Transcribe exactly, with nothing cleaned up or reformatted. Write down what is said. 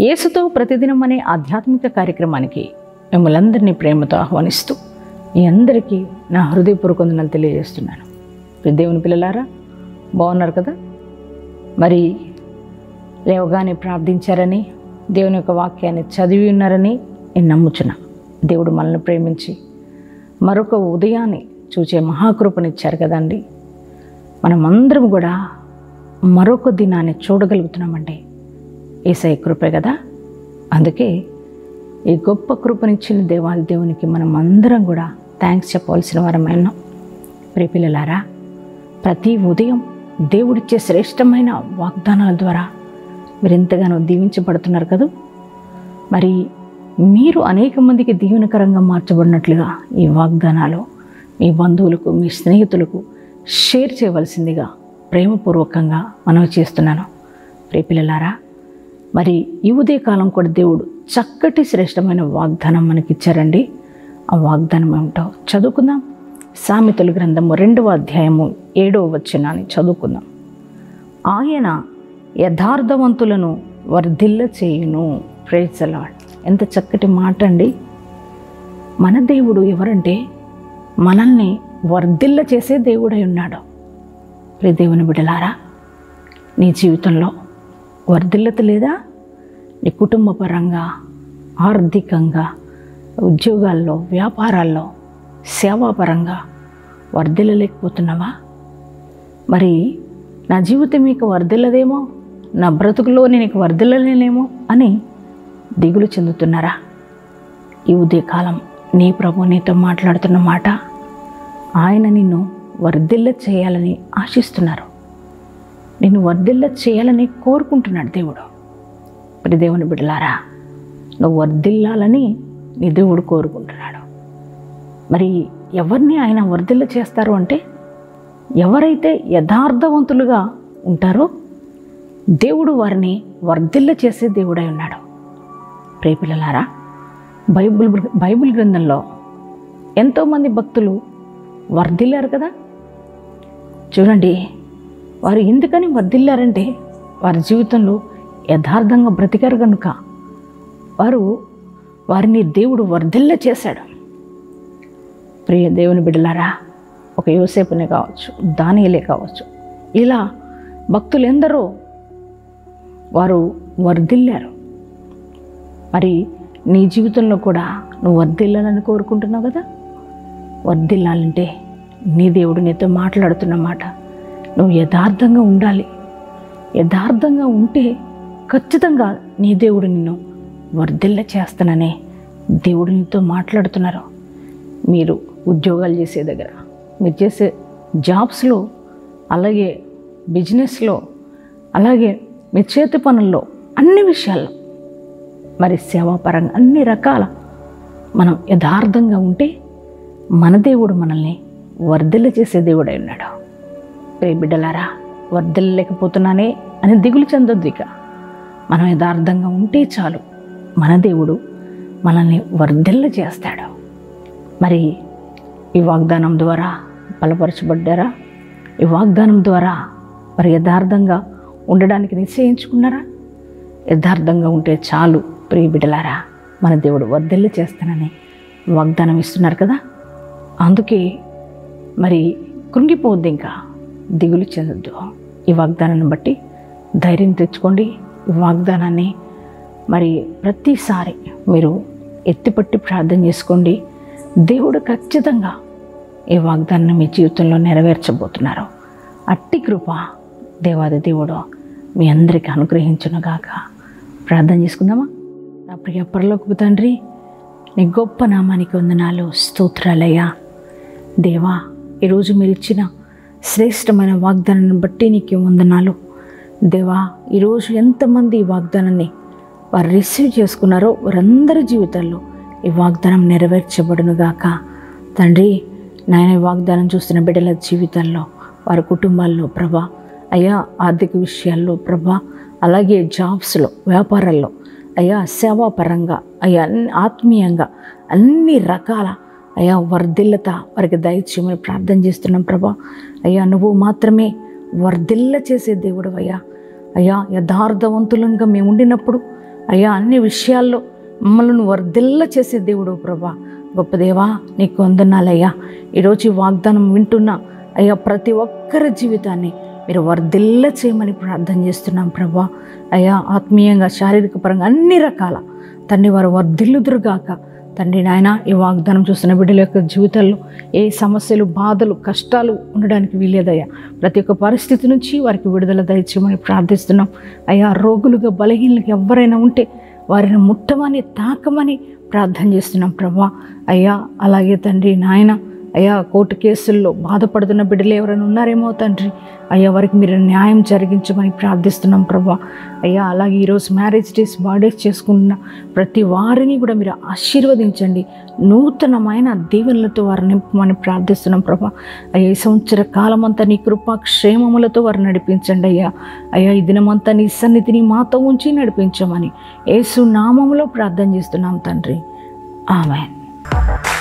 యేసుతో ప్రతిదినం అనే ఆధ్యాత్మిక కార్యక్రమానికి మిమ్మల్ని అందరినీ ప్రేమతో ఆహ్వానిస్తూ మీ అందరికీ నా హృదయపూర్వక వందనాలు తెలియజేస్తున్నాను. దేవుని పిల్లలారా, బాగున్నారు కదా? మరి లేవగానే ప్రార్థించారని, దేవుని యొక్క వాక్యాన్ని చదివి ఉన్నారని నేను నమ్ముచున్నా. దేవుడు మనల్ని ప్రేమించి మరొక ఉదయాన్ని చూచే మహాకృపనిచ్చారు కదండి. మనమందరం కూడా మరొక దినాన్ని చూడగలుగుతున్నామండి. యేసయ్య కృపే కదా. అందుకే ఈ గొప్ప కృపనిచ్చిన దేవాది దేవునికి మనం అందరం కూడా థ్యాంక్స్ చెప్పవలసిన వారమైన ప్రియ పిల్లలారా, ప్రతి ఉదయం దేవుడిచ్చే శ్రేష్టమైన వాగ్దానాల ద్వారా మీరు ఎంతగానో దీవించబడుతున్నారు కదా. మరి మీరు అనేక మందికి దీవెనకరంగా మార్చబడినట్లుగా ఈ వాగ్దానాలు మీ బంధువులకు, మీ స్నేహితులకు షేర్ చేయవలసిందిగా ప్రేమపూర్వకంగా మనవి చేస్తున్నాను. ప్రియ పిల్లలారా, మరి ఈ ఉదయకాలం కూడా దేవుడు చక్కటి శ్రేష్టమైన వాగ్దానం మనకిచ్చారండి. ఆ వాగ్దానం ఏమిటో చదువుకుందాం. సామెతల గ్రంథము రెండవ అధ్యాయము ఏడవ వచనాన్ని చదువుకుందాం. ఆయన యథార్థవంతులను వర్ధిల్ల చేయును. Praise the Lord. ఎంత చక్కటి మాట అండి. మన దేవుడు ఎవరంటే మనల్ని వర్ధిల్ల చేసే దేవుడై ఉన్నాడు. ప్రియ దేవుని బిడ్డలారా, నీ జీవితంలో వర్ధిల్లత లేదా? నీ కుటుంబ పరంగా, ఆర్థికంగా, ఉద్యోగాల్లో, వ్యాపారాల్లో, సేవాపరంగా వర్ధిల్లలేకపోతున్నావా? మరి నా జీవితం మీకు వర్ధిల్లదేమో, నా బ్రతుకులో నేను వర్ధిల్లలేనేమో అని దిగులు చెందుతున్నారా? ఈ ఉదయకాలం నీ ప్రభు నీతో మాట్లాడుతున్న మాట, ఆయన నిన్ను వర్ధిల్ల చేయాలని ఆశిస్తున్నారు. నిన్ను వర్ధిల్ల చేయాలని కోరుకుంటున్నాడు దేవుడు. మరి దేవుని బిడ్డలారా, నువ్వు వర్ధిల్లాలని నీ దేవుడు కోరుకుంటున్నాడు. మరి ఎవరిని ఆయన వర్ధిల్ల చేస్తారు అంటే, ఎవరైతే యథార్థవంతులుగా ఉంటారో దేవుడు వారిని వర్ధిల్ల చేసే దేవుడై ఉన్నాడు. ప్రియ పిల్లలారా, బైబిల్ బైబిల్ గ్రంథంలో ఎంతోమంది భక్తులు వర్ధిల్లారు కదా. చూడండి, వారు ఎందుకని వర్ధిల్లారంటే వారి జీవితంలో యథార్థంగా బ్రతికారు కనుక వారు వారిని దేవుడు వర్ధిల్ల చేశాడు. ప్రియ దేవుని బిడ్డలారా, ఒక యోసేపునే కావచ్చు, దానియేలే కావచ్చు, ఇలా భక్తులు ఎందరో వారు వర్ధిల్లారు. మరి నీ జీవితంలో కూడా నువ్వు వర్ధిల్లాలని కోరుకుంటున్నావు కదా. వర్ధిల్లాలంటే నీ దేవుడు నీతో మాట్లాడుతున్న మాట, నువ్వు యథార్థంగా ఉండాలి. యథార్థంగా ఉంటే ఖచ్చితంగా నీ దేవుడు నిన్ను వర్ధిల్ల చేస్తాననే దేవుడు నీతో మాట్లాడుతున్నారు. మీరు ఉద్యోగాలు చేసే దగ్గర, మీరు చేసే జాబ్స్లో, అలాగే బిజినెస్లో, అలాగే మీ చేతి పనుల్లో, అన్ని విషయాల్లో, మరి సేవాపరంగా అన్ని రకాల మనం యథార్థంగా ఉంటే మన దేవుడు మనల్ని వర్ధిల్ల చేసే దేవుడై ఉన్నాడు. ప్రియ బిడ్డలారా, వర్ధిల్లలేకపోతున్నానే అని దిగులు చెందొద్దు. ఇక మనం యథార్థంగా ఉంటే చాలు, మన దేవుడు మనల్ని వర్ధిల్ల చేస్తాడు. మరి ఈ వాగ్దానం ద్వారా బలపరచబడ్డారా? ఈ వాగ్దానం ద్వారా మరి యథార్థంగా ఉండడానికి నిశ్చయించుకున్నారా? యథార్థంగా ఉంటే చాలు ప్రియ బిడ్డలారా, మన దేవుడు వర్ధిల్ల చేస్తానని వాగ్దానం ఇస్తున్నారు కదా. అందుకే మరి కృంగిపోవద్దు, ఇంకా దిగులు చెందొద్దు. ఈ వాగ్దానాన్ని బట్టి ధైర్యం తెచ్చుకోండి. ఈ వాగ్దానాన్ని మరి ప్రతిసారి మీరు ఎత్తిపట్టి ప్రార్థన చేసుకోండి. దేవుడు ఖచ్చితంగా ఈ వాగ్దానాన్ని మీ జీవితంలో నెరవేర్చబోతున్నారు. అట్టి కృప దేవాది దేవుడు మీ అందరికీ అనుగ్రహించునుగాక. ప్రార్థన చేసుకుందామా? నా ప్రియ పరలోకపు తండ్రి, నీ గొప్ప నామానికి వందనాలు, స్తోత్రాలయ్యా. దేవా, ఈరోజు మీరు ఇచ్చిన శ్రేష్టమైన వాగ్దానాన్ని బట్టి నీకు వందనాలు. దేవా, ఈరోజు ఎంతమంది ఈ వాగ్దానాన్ని వారు రిసీవ్ చేసుకున్నారో వారందరి జీవితాల్లో ఈ వాగ్దానం నెరవేర్చబడునుగాక. తండ్రి నాయన, ఈ వాగ్దానం చూస్తున్న బిడ్డల జీవితాల్లో, వారి కుటుంబాల్లో ప్రభా, అయ్యా ఆర్థిక విషయాల్లో ప్రభా, అలాగే జాబ్స్లో, వ్యాపారాల్లో, అయ్యా సేవాపరంగా, అయ్యా ఆత్మీయంగా అన్ని రకాల అయ్యా వర్ధిల్లత వారికి దయచేయమని ప్రార్థన చేస్తున్నాం ప్రభా. అయ్యా నువ్వు మాత్రమే వర్ధిల్ల చేసే దేవుడు అయ్యా. అయ్యా యథార్థవంతులంగా మేము ఉండినప్పుడు అయ్యా అన్ని విషయాల్లో మమ్మల్ని వర్ధిల్ల చేసే దేవుడు ప్రభా. గొప్ప దేవా నీకు వందనాలయ్యా. ఈరోజు ఈ వాగ్దానం వింటున్న అయ్యా ప్రతి ఒక్కరి జీవితాన్ని మీరు వర్ధిల్ల చేయమని ప్రార్థన చేస్తున్నాం ప్రభా. అయ్యా ఆత్మీయంగా, శారీరక పరంగా అన్ని రకాల తండ్రి వారు వర్ధిల్లుదురుగాక. తండ్రి నాయన ఈ వాగ్దానం చూస్తున్న బిడ్డల యొక్క జీవితాల్లో ఏ సమస్యలు, బాధలు, కష్టాలు ఉండడానికి వీలేదయ్యా. ప్రతి ఒక్క పరిస్థితి నుంచి వారికి విడుదల దయచేయమని ప్రార్థిస్తున్నాం అయ్యా. రోగులుగా, బలహీనలకు ఎవరైనా ఉంటే వారిని ముట్టమని, తాకమని ప్రార్థన చేస్తున్నాం ప్రభా. అయ్యా అలాగే తండ్రి నాయన అయ్యా కోర్టు కేసుల్లో బాధపడుతున్న బిడ్డలు ఎవరైనా ఉన్నారేమో తండ్రి, అయ్యా వారికి మీరు న్యాయం జరిగించమని ప్రార్థిస్తున్నాం ప్రభా. అయ్యా అలాగే ఈరోజు మ్యారేజ్ డేస్, బర్త్డేస్ చేసుకున్న ప్రతి వారిని కూడా మీరు ఆశీర్వదించండి. నూతనమైన దీవెనలతో వారిని నింపమని ప్రార్థిస్తున్నాం ప్రభా. అయ్యా ఈ సంవత్సర కాలం అంతా నీ కృపా క్షేమములతో వారు నడిపించండి అయ్యా. అయ్యా ఈ దినమంతా నీ సన్నిధిని మాతో ఉంచి నడిపించమని యేసు నామములో ప్రార్థన చేస్తున్నాం తండ్రి. ఆమేన్.